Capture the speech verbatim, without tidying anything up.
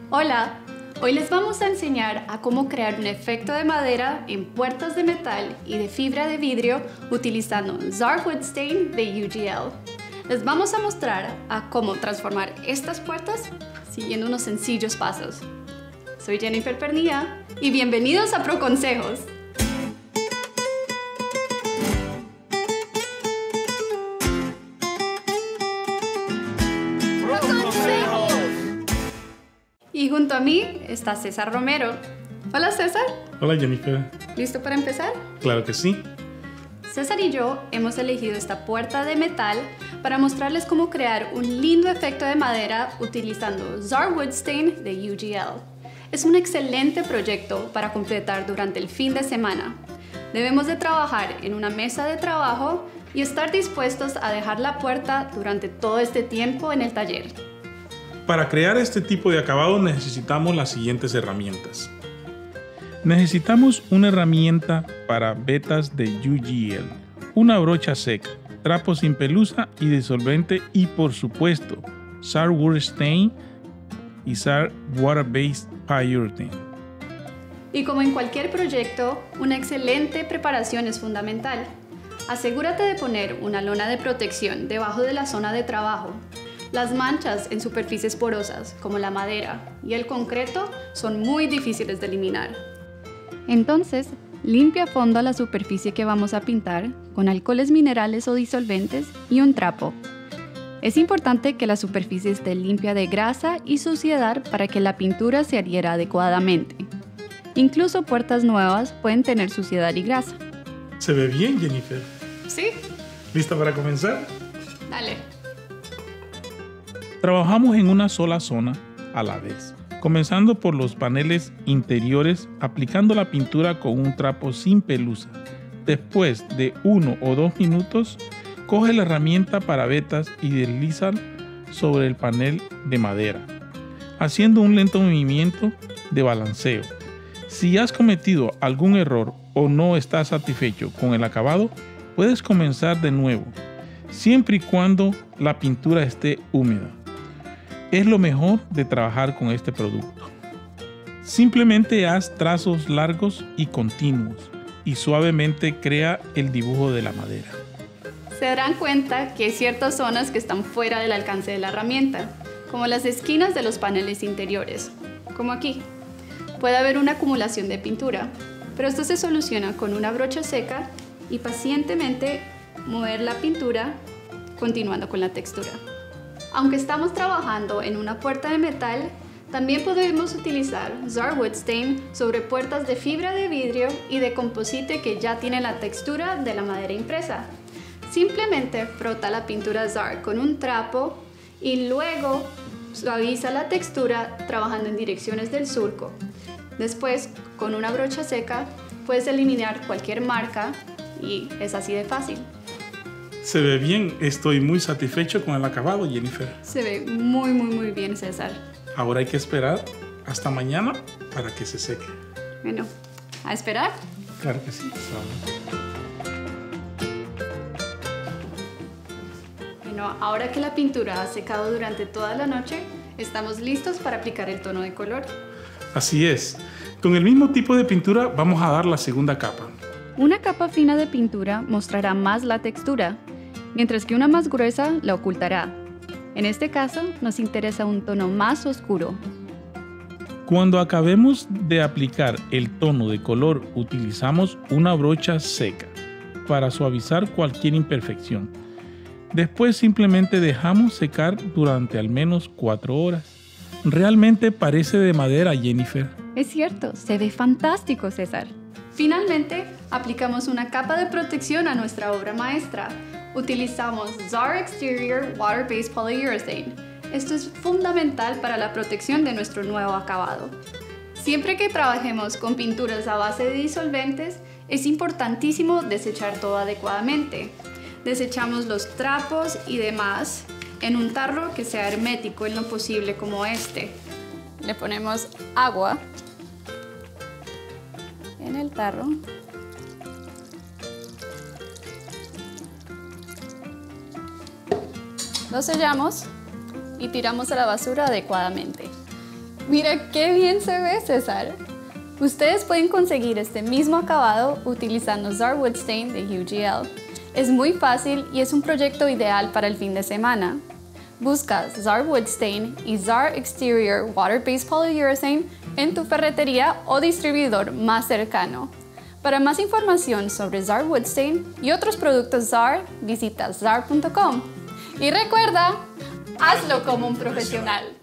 Hola, hoy les vamos a enseñar a cómo crear un efecto de madera en puertas de metal y de fibra de vidrio utilizando Xar Wood Stain de U G L. Les vamos a mostrar a cómo transformar estas puertas siguiendo unos sencillos pasos. Soy Jennifer Pernilla y bienvenidos a Pro Consejos. Y junto a mí está César Romero. Hola César. Hola Jennifer. ¿Listo para empezar? Claro que sí. César y yo hemos elegido esta puerta de metal para mostrarles cómo crear un lindo efecto de madera utilizando Xar Wood Stain de U G L. Es un excelente proyecto para completar durante el fin de semana. Debemos de trabajar en una mesa de trabajo y estar dispuestos a dejar la puerta durante todo este tiempo en el taller. Para crear este tipo de acabado necesitamos las siguientes herramientas. Necesitamos una herramienta para vetas de U G L, una brocha seca, trapo sin pelusa y disolvente y por supuesto Xar Wood Stain y Xar Water Based Polyurethane. Y como en cualquier proyecto, una excelente preparación es fundamental. Asegúrate de poner una lona de protección debajo de la zona de trabajo. Las manchas en superficies porosas, como la madera y el concreto, son muy difíciles de eliminar. Entonces, limpia a fondo la superficie que vamos a pintar con alcoholes minerales o disolventes y un trapo. Es importante que la superficie esté limpia de grasa y suciedad para que la pintura se adhiera adecuadamente. Incluso puertas nuevas pueden tener suciedad y grasa. ¿Se ve bien, Jennifer? Sí. ¿Lista para comenzar? Dale. Trabajamos en una sola zona a la vez, comenzando por los paneles interiores aplicando la pintura con un trapo sin pelusa. Después de uno o dos minutos, coge la herramienta para vetas y deslizan sobre el panel de madera, haciendo un lento movimiento de balanceo. Si has cometido algún error o no estás satisfecho con el acabado, puedes comenzar de nuevo, siempre y cuando la pintura esté húmeda. Es lo mejor de trabajar con este producto. Simplemente haz trazos largos y continuos y suavemente crea el dibujo de la madera. Se darán cuenta que hay ciertas zonas que están fuera del alcance de la herramienta, como las esquinas de los paneles interiores, como aquí. Puede haber una acumulación de pintura, pero esto se soluciona con una brocha seca y pacientemente mover la pintura continuando con la textura. Aunque estamos trabajando en una puerta de metal, también podemos utilizar Xar Wood Stain sobre puertas de fibra de vidrio y de composite que ya tienen la textura de la madera impresa. Simplemente frota la pintura Xar con un trapo y luego suaviza la textura trabajando en direcciones del surco. Después, con una brocha seca, puedes eliminar cualquier marca y es así de fácil. Se ve bien, estoy muy satisfecho con el acabado, Jennifer. Se ve muy, muy, muy bien, César. Ahora hay que esperar hasta mañana para que se seque. Bueno, ¿a esperar? Claro que sí. Bueno, ahora que la pintura ha secado durante toda la noche, estamos listos para aplicar el tono de color. Así es. Con el mismo tipo de pintura vamos a dar la segunda capa. Una capa fina de pintura mostrará más la textura, mientras que una más gruesa la ocultará. En este caso, nos interesa un tono más oscuro. Cuando acabemos de aplicar el tono de color, utilizamos una brocha seca para suavizar cualquier imperfección. Después simplemente dejamos secar durante al menos cuatro horas. Realmente parece de madera, Jennifer. Es cierto, se ve fantástico, César. Finalmente, aplicamos una capa de protección a nuestra obra maestra. Utilizamos Xar Exterior Water Based Polyurethane. Esto es fundamental para la protección de nuestro nuevo acabado. Siempre que trabajemos con pinturas a base de disolventes, es importantísimo desechar todo adecuadamente. Desechamos los trapos y demás en un tarro que sea hermético en lo posible como este. Le ponemos agua en el tarro. Lo sellamos y tiramos a la basura adecuadamente. Mira qué bien se ve, César. Ustedes pueden conseguir este mismo acabado utilizando Xar Wood Stain de U G L. Es muy fácil y es un proyecto ideal para el fin de semana. Busca Xar Wood Stain y Xar Exterior Water-Based Polyurethane en tu ferretería o distribuidor más cercano. Para más información sobre Xar Wood Stain y otros productos Xar, visita xar punto com. Y recuerda, hazlo como un profesional.